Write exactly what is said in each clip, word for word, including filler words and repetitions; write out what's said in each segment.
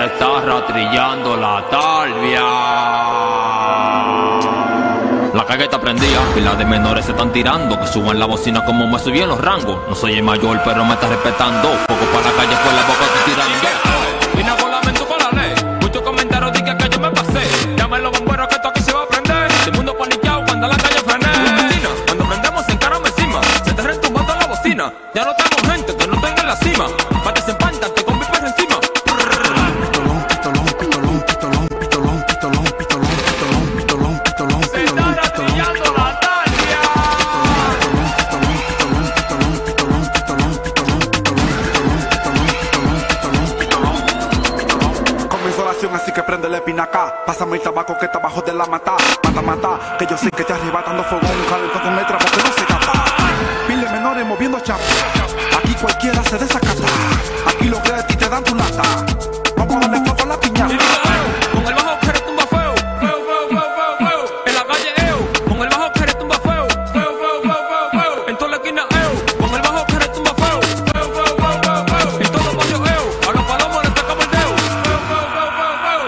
se está rastrillando la talvia. La calle está prendida y las de menores se están tirando. Que suban la bocina como me subí en los rangos. No soy el mayor pero me está respetando. Poco para la calle por la boca estoy tirando. Vine con lamento con la ley. Muchos comentarios dije que yo me pasé. Llamen los bomberos que esto aquí se va a prender. El mundo paniqueado cuando la calle frené. Cuando prendemos encarame encima. Se te retumbando la bocina. Ya no tengo gente que no tenga en la cima. Pa' que se empantan, te con mi perro encima. Así que prende la pinaca. Pásame el tabaco que está abajo de la mata. Mata, mata, que yo sé que te arrebatando fuego. Un calentón con el trapo que no se gasta. Pile menores moviendo chapa. Aquí cualquiera se desacata. Aquí los que de ti te dan tu lata. Vamos a darle fuego a la piñata. Con el bajo que retumba feo. Feo, feo, feo, feo, feo. En la calle eo. Con el bajo que retumba feo. Feo, feo, feo, feo, feo. En toda la esquina eo. Con el bajo que retumba feo. Feo, feo, feo, feo, feo. En todo barrio eo. A los palomos les tocamos el dedo. Feo, feo, feo, feo, feo.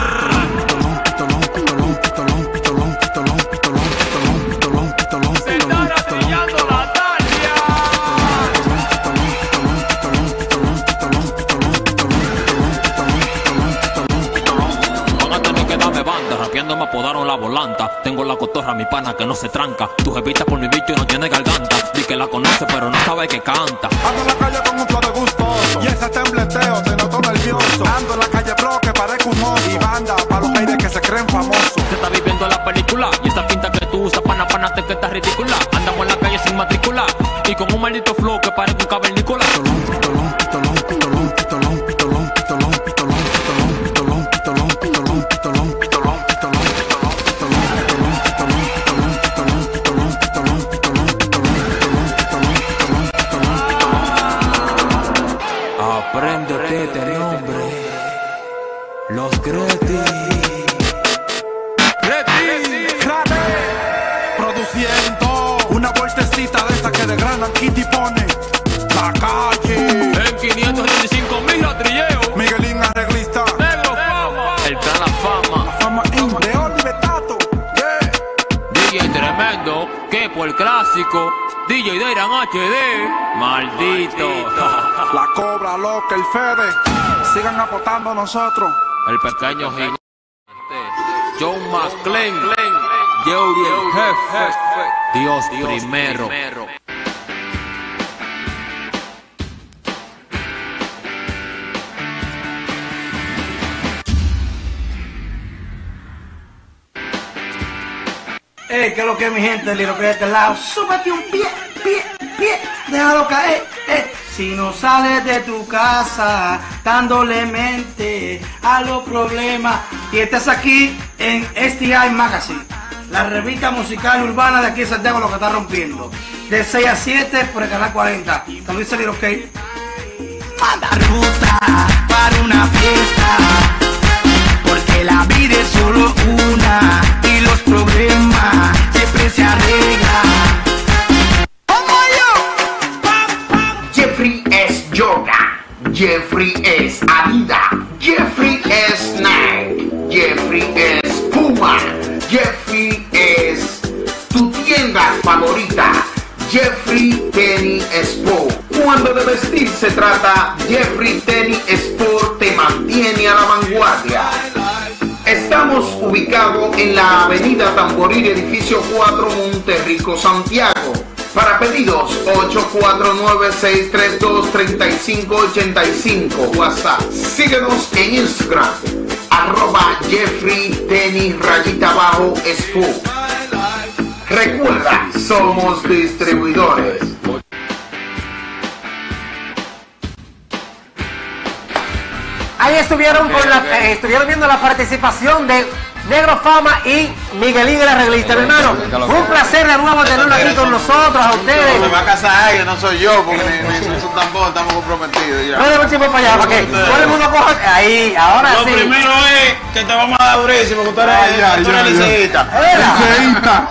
Me apodaron la volanta. Tengo la cotorra, mi pana que no se tranca. Tu jevita por mi bicho y no tiene garganta. Di que la conoce pero no sabe que canta. Ando en la calle con un flow de gustoso. Y ese tembleteo te noto nervioso. Ando en la calle bro que parezco un mozo. Y banda pa' los haters que se creen famosos. Se está viviendo la película. Y esa pinta que tú usas, pana, pana, te que está ridícula. Andamos en la calle sin matrícula. Y con un maldito flow que parece un cavernícola. Apréndete este nombre. Los Greti. Greti, Greti. Produciendo una vueltecita de esa que de gran Kitty pone la calle. En quinientos ochenta y cinco mil ratrilleo. Miguelín arreglista. Negro Fama. El plan La Fama. La Fama in de Oliver Tato. Yeah. D J tremendo. Que por el clásico. D J Dairan H D. Maldito. La Cobra, Loca, el Fede. Sigan aportando a nosotros. El pequeño gigante. John McClain. Jerry el jefe. Dios, Dios primero. primero. Ey, ¿qué es lo que es mi gente? Liro que de este lado. Súbete un pie, pie, pie. Déjalo caer, eh. Si no sales de tu casa dándole mente a los problemas y estás aquí en S T I Magazine, la revista musical urbana de aquí en Santiago, lo que está rompiendo. De seis a siete por el canal cuarenta. Te lo dice Liro que manda ruta para una fiesta. Porque la vida es solo una y los problemas siempre se arreglan. Jeffrey es yoga, Jeffrey es Adidas, Jeffrey es Nike, Jeffrey es Puma, Jeffrey es tu tienda favorita, Jeffrey Tennis Sport. Cuando de vestir se trata, Jeffrey Tennis Sport te mantiene a la vanguardia. Estamos ubicados en la avenida Tamboril, edificio cuatro, Monterrico, Santiago. Para pedidos, ocho cuatro nueve, seis tres dos, tres cinco ocho cinco. WhatsApp. Síguenos en Instagram, arroba Jeffrey Tenis rayita abajo Sport. Recuerda, somos distribuidores. Ahí estuvieron, con la, eh, estuvieron viendo la participación de Negro Fama y Miguelín el arreglista, mi hermano. Fue un placer de nuevo tenerlo aquí con nosotros, a ustedes. Se va a casar ella, no soy yo, porque ni, ni, ni son tampoco, estamos comprometidos ya. Bueno, un chico para allá, para que todo el mundo coja. Ahí, ahora Lo sí. Lo primero es que te vamos a dar durísimo, que tú eres liceísta. Liceísta.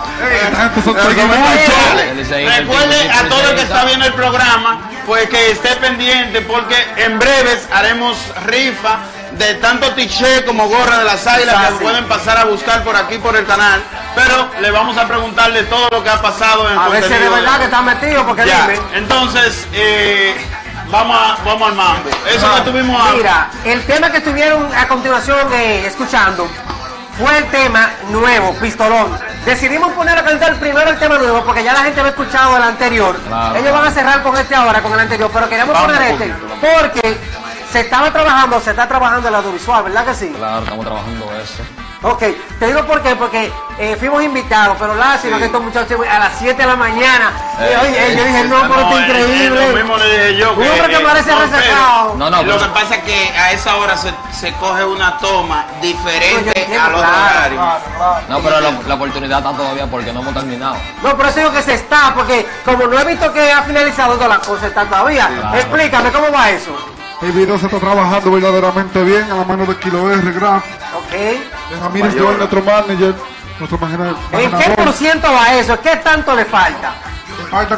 Recuerde a todo el que está viendo el programa, pues que esté pendiente, porque en breves haremos rifa de tanto t-shirt como gorra de las águilas que pueden pasar a buscar por aquí por el canal. Pero le vamos a preguntarle todo lo que ha pasado en el A ver si contenido. de verdad que está metido, porque Ya, dime. entonces, eh, vamos, a, vamos al mambo. Eso Ah, que tuvimos a... Mira, el tema que estuvieron a continuación eh, escuchando fue el tema nuevo, Pistolón. Decidimos poner a cantar primero el tema nuevo porque ya la gente había escuchado el anterior. Claro. Ellos van a cerrar con este ahora, con el anterior, pero queríamos Vamos poner un este poquito, porque se estaba trabajando, se está trabajando el audiovisual, ¿verdad que sí? Claro, estamos trabajando eso. Ok, te digo por qué, porque eh, fuimos invitados, pero lástima que estos muchachos a las siete de la mañana. Eh, y, oye, eh, yo dije, no, pero esto es eh, increíble. eh, Lo mismo le dije yo. Un hombre que eh, parece no, resacado. pero No, no, Lo pero- que pasa es que a esa hora se, se coge una toma No, yo diferente entiendo, al otro claro, horario. claro, claro. No, pero la, la oportunidad está todavía porque no hemos terminado. No, pero eso digo que se está, porque como no he visto que ha finalizado todas las cosas, está todavía. Claro. Explícame cómo va eso. El video se está trabajando verdaderamente bien a la mano de Kilo R, Graf, Ok. de Ramírez Joel, nuestro manager, nuestro manager. ¿En qué por ciento va eso? ¿Qué tanto le falta? Falta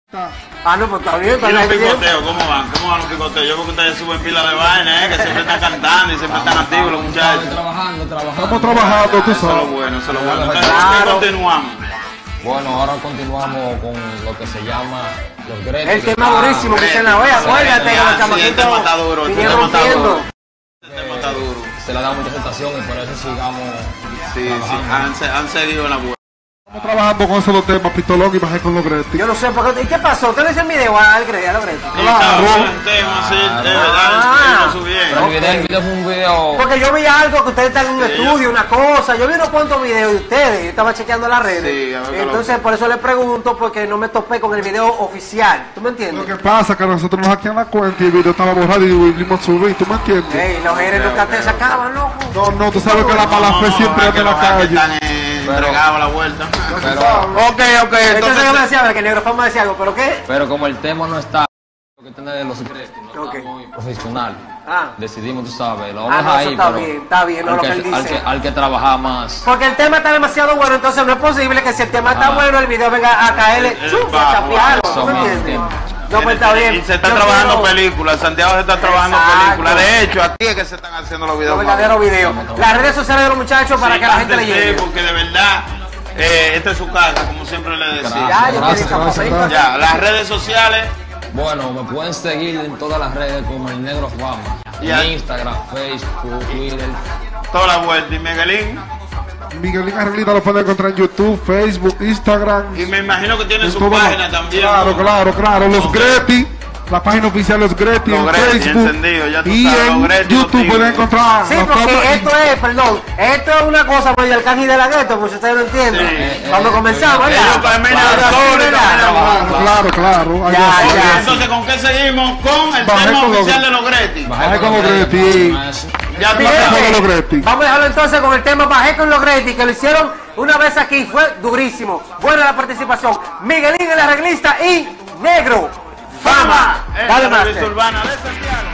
Ah, no, pues está bien, Y está los bien. picoteos, ¿cómo van? ¿Cómo van los picoteos? Yo creo que ustedes suben pila de vaina, ¿eh? Que siempre están cantando y siempre están activos los muchachos. Trabajando, trabajando. Estamos trabajando, tú Eso es lo sabes. bueno, eso es lo bueno. Entonces, Claro. ¿qué continuamos? Bueno, ahora continuamos con lo que se llama los Gretos. El tema durísimo que se la vea, acuérdate que los Sí, chamaquitos este tema está duro, este vinieron tema está rompiendo. duro. Este tema está duro. Se le da mucha aceptación y por eso sigamos Sí, sí, han, se- han seguido en la buena. Estamos trabajando con esos dos temas, Pistolón y Bajé con los Gretis. Yo no sé, por qué, ¿y qué pasó? ¿Usted le hizo el video al Grey, a los Grey? Y estaba un tema así, de verdad, Ah. lo subieron. Pero el video, el video fue un video. Porque yo vi algo que ustedes están en un Sí, estudio, una cosa. Yo vi unos cuantos videos de ustedes. Yo estaba chequeando las redes. Sí, a ver qué Entonces, por eso le pregunto, porque no me topé con el video oficial. ¿Tú me Lo entiendes? que pasa es que nosotros nos hackean la cuenta y el video estaba borrado y volvimos a subir, ¿tú me entiendes? Ey, los eres nunca te sacaban, loco. No, no, tú sabes que la mala No, fe no, siempre es anda que en la los hackers calle. están eh, entregados a la vuelta. Pero, Ok, ok, Entonces yo me entonces... decía, que Negro Fama decía algo, ¿pero qué? pero como el tema no está, lo que tener los Gretos, no Ok. está muy profesional. Ah. Decidimos, tú sabes, lo Ah, vamos no, a eso ir, está pero bien, está bien, no hay lo que, que él hay dice. que, hay que trabajar más. Porque el tema está demasiado bueno, entonces no es posible que si el tema está Ah. bueno, el video venga a caerle, El- el chum, a bajo, chapearlo, eso ¿tú me mismo, entiendes? entiendo. No, pues está bien. Y se está Yo trabajando quiero películas, Santiago se está trabajando Exacto. películas. De hecho, aquí es que se están haciendo los Los videos. verdaderos videos. Las redes sociales de los muchachos para Sí, que la gente le antes llegue. de, porque de verdad, eh, esta es su casa, como siempre le decía. Ya, yo Gracias, te gracias, dije, gracias. Ya, las redes sociales, Bueno, me pueden seguir en todas las redes como el Negro Fama. Ya. En Instagram, Facebook, Twitter. toda la vuelta. Y Miguelín, Miguelín Arreglita lo puede encontrar en YouTube, Facebook, Instagram. y me imagino que tiene en su todo lo- página también. Claro, ¿no? claro, claro. Los Ok. Gretis, la página oficial Los Gretis Los en Gretis, Facebook. encendido, ya tú y sabes, en Los Gretis, los YouTube tigres. pueden encontrar Sí, la porque toma y- esto es, perdón, esto es una cosa por el Arcángel de la Gueto, pues ustedes no entienden. Sí. Cuando comenzamos, Ellos ¿verdad? caminan Claro, solos y ¿verdad? caminan juntos. Claro, claro. Ahí Ya, va. ya. Entonces, ¿con qué seguimos? Con el Bajé tema con los- oficial de los Gretis. Bajé con los Gretis. Ya tú Bien, Bajé sabes. con los Gretis. Vamos a dejarlo entonces con el tema Bajé con los Gretis, que lo hicieron una vez aquí, fue durísimo. Buena la participación. Miguelín, el arreglista, y Negro Fama. Esta Dale, es la revista Master. urbana de Santiago.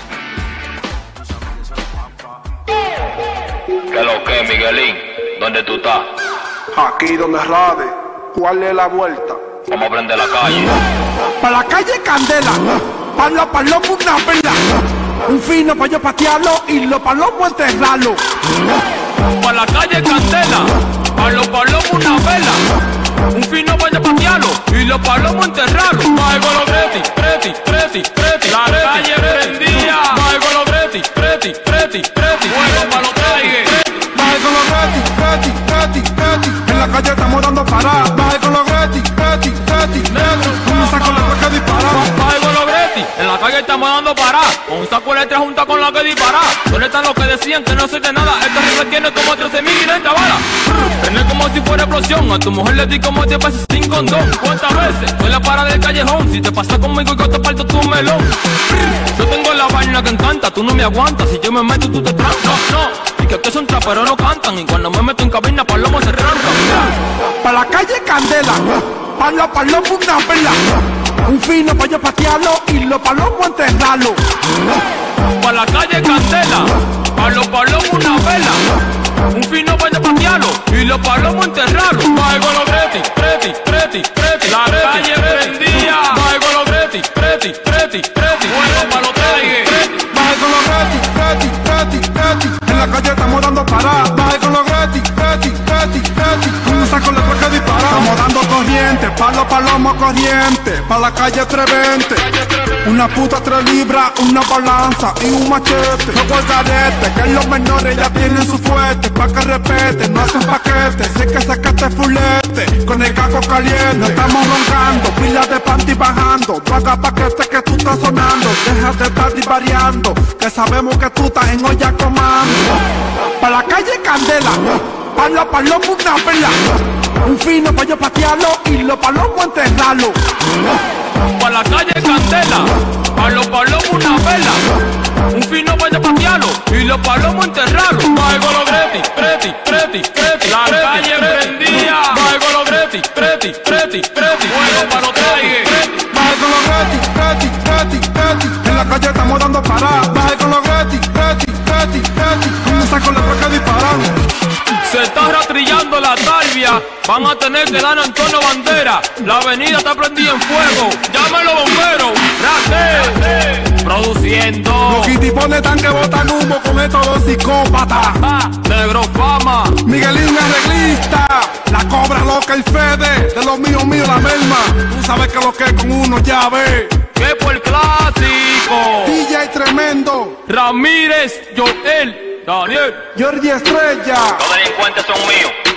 ¿Qué lo que, Miguelín? ¿Dónde tú estás? Aquí donde rade, ¿cuál es la vuelta? Vamos a prender la calle. Para la calle Candela, para los palomos una vela, un fino para yo patearlo y los palomos enterrarlo. Para la calle Candela, a los palomos una vela. Un fino vaya a patearlo y los palomos enterrarlo. Baje con los Gretis, Gretis, Gretis, Gretis. La calle prendía. Baje con los Gretis, Gretis, Gretis, Gretis. Fuego para los Gretis. Baje con los Gretis, Gretis, Gretis, Gretis. En la calle estamos dando parada. Baje con los Gretis, Gretis, Gretis, Gretis. Con un saco de placa disparada. Baje con los Gretis, en la calle estamos dando pará. Con un saco de letras junta con la que dispará. ¿Dónde están los que decían que no soy de nada? Este rifle tiene como trece mil quinientas balas. Tiene como si fuera explosión. A tu mujer le di como diez veces sin condón. ¿Cuántas veces? Fue la parada del callejón. Si te pasa conmigo yo te parto tu melón. Yo tengo la vaina que encanta, tú no me aguantas. Si yo me meto tú te trancas. No, no, y que aquí son traperos no cantan. Y cuando me meto en cabina palomos se arrancan. Para la calle Candela, para los palomos una vela, un fino para yo patearlo y los palomos enterrarlo. Pa' la calle Candela, a los palomos una vela. Un fino vaya a patearlo y los palomos enterrarlo. Baje con los Gretis, Gretis, Gretis, Gretis. La calle prendía. Baje con los Gretis, Gretis, Gretis, Gretis. Fuego pa' los Gretis. Baje con los Gretis, Gretis, Gretis, calle estamos dando parada. Baje con los Greti, Greti, Greti, Greti. Con un saco de que disparar. Estamos dando corriente, palo, palomo, corriente. Pa' la calle trescientos veinte. Una puta tres libras, una balanza y un machete. Fuego el garete, que los menores ya tienen su fuerte. Pa' que respete, no hacen paquete. Sé que sacaste fulete, con el caco caliente. No estamos roncando, pilas de panty bajando. No hagas paquete que tú estás sonando. Deja de estar divariando, que sabemos que tú estás en olla comando. Pa' la calle candela, pa' la palomo una vela. Un fino pa' yo patearlo y los palomos enterrarlo. Pa' la calle candela, pa' los palomos una vela. Un fino pa' yo patearlo y los palomos enterrarlo. Baje con los Greti, Greti, Greti, Greti. La calle prendía. Baje con los Greti, Greti, Greti, Greti. Fuego pa' los traigues. Baje con los Greti, Greti, Greti, Greti. En la calle estamos dando parada. Baje con los Greti, Greti, Greti, Greti. Con un saco de que disparar. Se está rastrillando la talvia. Van a tener que dar Antonio Bandera. La avenida está prendida en fuego. Llama a los bomberos. Rate. Produciendo. Los kitipones están que botan humo con estos dos psicópatas. Ah, Negro Fama. Miguelín arreglista. La cobra loca y Fede. De los míos míos la merma. Tú sabes que lo que es con uno ya ve. Que por el clásico. D J tremendo. Ramírez, Joel, Daniel. Jordi Estrella. Los delincuentes son míos.